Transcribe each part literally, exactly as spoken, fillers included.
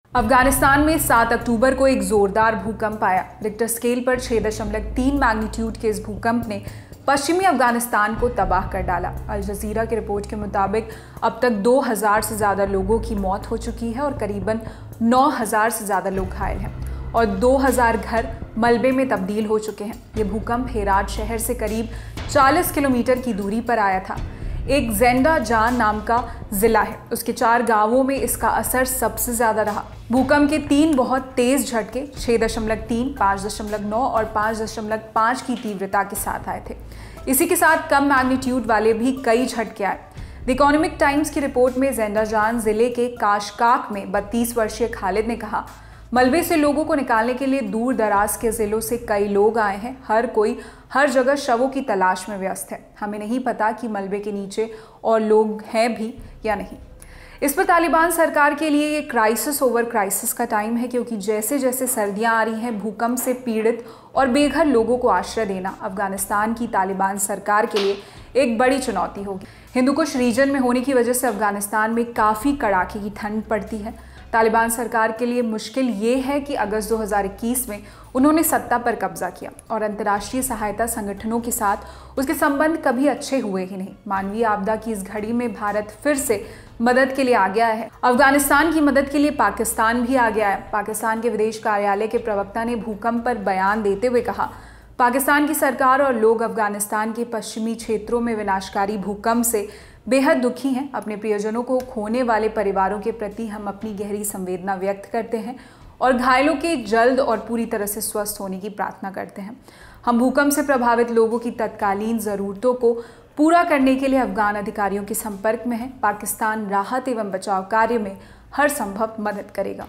अफगानिस्तान में सात अक्टूबर को एक जोरदार भूकंप आया। रिक्टर स्केल पर छह दशमलव तीन मैग्नीट्यूड के इस भूकंप ने पश्चिमी अफगानिस्तान को तबाह कर डाला। अल जजीरा की रिपोर्ट के मुताबिक अब तक दो हज़ार से ज़्यादा लोगों की मौत हो चुकी है और करीबन नौ हज़ार से ज़्यादा लोग घायल हैं और दो हज़ार घर मलबे में तब्दील हो चुके हैं। ये भूकंप हेरात शहर से करीब चालीस किलोमीटर की दूरी पर आया था। एक ज़ेंडा जान नाम का जिला है, उसके चार गांवों में इसका असर सबसे ज़्यादा रहा। भूकंप के तीन बहुत तेज झटके छह दशमलव तीन, पाँच दशमलव नौ और पाँच दशमलव पाँच की तीव्रता के साथ आए थे। इसी के साथ कम मैग्नीट्यूड वाले भी कई झटके आए। द इकोनॉमिक टाइम्स की रिपोर्ट में ज़ेंडा जान जिले के काशकाक में बत्तीस वर्षीय खालिद ने कहा, मलबे से लोगों को निकालने के लिए दूर दराज के जिलों से कई लोग आए हैं। हर कोई हर जगह शवों की तलाश में व्यस्त है। हमें नहीं पता कि मलबे के नीचे और लोग हैं भी या नहीं। इस पर तालिबान सरकार के लिए ये क्राइसिस ओवर क्राइसिस का टाइम है, क्योंकि जैसे जैसे सर्दियां आ रही हैं, भूकंप से पीड़ित और बेघर लोगों को आश्रय देना अफगानिस्तान की तालिबान सरकार के लिए एक बड़ी चुनौती होगी। हिंदुकुश रीजन में होने की वजह से अफगानिस्तान में काफ़ी कड़ाके की ठंड पड़ती है। तालिबान सरकार के लिए मुश्किल ये है कि अगस्त दो हज़ार इक्कीस में उन्होंने सत्ता पर कब्जा किया और अंतर्राष्ट्रीय सहायता संगठनों के साथ उसके संबंध कभी अच्छे हुए ही नहीं। मानवीय आपदा की इस घड़ी में भारत फिर से मदद के लिए आ गया है। अफगानिस्तान की मदद के लिए पाकिस्तान भी आ गया है। पाकिस्तान के विदेश कार्यालय के प्रवक्ता ने भूकंप पर बयान देते हुए कहा, पाकिस्तान की सरकार और लोग अफगानिस्तान के पश्चिमी क्षेत्रों में विनाशकारी भूकंप से बेहद दुखी हैं। अपने प्रियजनों को खोने वाले परिवारों के प्रति हम अपनी गहरी संवेदना व्यक्त करते हैं और घायलों के जल्द और पूरी तरह से स्वस्थ होने की प्रार्थना करते हैं। हम भूकंप से प्रभावित लोगों की तत्कालीन ज़रूरतों को पूरा करने के लिए अफगान अधिकारियों के संपर्क में हैं। पाकिस्तान राहत एवं बचाव कार्य में हर संभव मदद करेगा।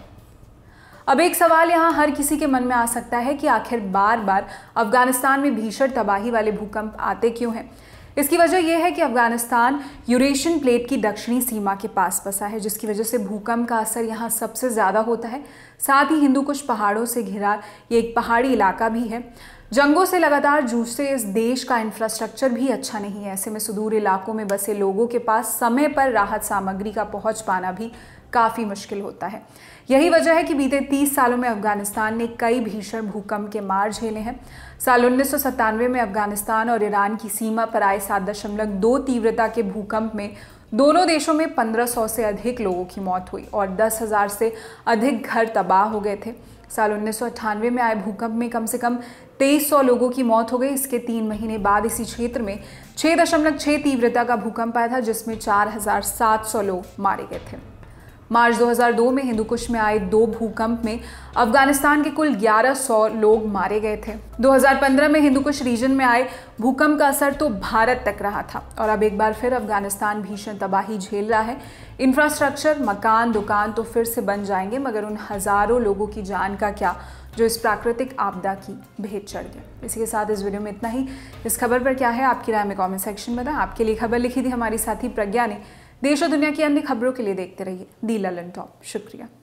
अब एक सवाल यहाँ हर किसी के मन में आ सकता है कि आखिर बार बार अफगानिस्तान में भीषण तबाही वाले भूकंप आते क्यों हैं? इसकी वजह यह है कि अफगानिस्तान यूरेशियन प्लेट की दक्षिणी सीमा के पास बसा है, जिसकी वजह से भूकंप का असर यहाँ सबसे ज़्यादा होता है। साथ ही हिंदुकुश पहाड़ों से घिरा ये एक पहाड़ी इलाका भी है। जंगों से लगातार जूझते इस देश का इंफ्रास्ट्रक्चर भी अच्छा नहीं है। ऐसे में सुदूर इलाकों में बसे लोगों के पास समय पर राहत सामग्री का पहुँच पाना भी काफ़ी मुश्किल होता है। यही वजह है कि बीते तीस सालों में अफगानिस्तान ने कई भीषण भूकंप के मार झेले हैं। साल उन्नीस सौ सत्तानवे में अफगानिस्तान और ईरान की सीमा पर आए सात दशमलव दो तीव्रता के भूकंप में दोनों देशों में पंद्रह सौ से अधिक लोगों की मौत हुई और दस हज़ार से अधिक घर तबाह हो गए थे। साल उन्नीस सौ अट्ठानवे में आए भूकंप में कम से कम तेईस सौ लोगों की मौत हो गई। इसके तीन महीने बाद इसी क्षेत्र में छः दशमलव छः तीव्रता का भूकंप आया था, जिसमें चार हज़ार सात सौ लोग मारे गए थे। मार्च दो हज़ार दो में हिंदुकुश में आए दो भूकंप में अफगानिस्तान के कुल ग्यारह सौ लोग मारे गए थे। दो हज़ार पंद्रह में हिंदुकुश रीजन में आए भूकंप का असर तो भारत तक रहा था और अब एक बार फिर अफगानिस्तान भीषण तबाही झेल रहा है। इंफ्रास्ट्रक्चर, मकान, दुकान तो फिर से बन जाएंगे, मगर उन हज़ारों लोगों की जान का क्या जो इस प्राकृतिक आपदा की भेंट चढ़ गए। इसी के साथ इस वीडियो में इतना ही। इस खबर पर क्या है आपकी राय में कॉमेंट सेक्शन में बताएं। आपके लिए खबर लिखी थी हमारी साथी प्रज्ञा ने। देश और दुनिया की अन्य खबरों के लिए देखते रहिए दी ललन टॉप। शुक्रिया।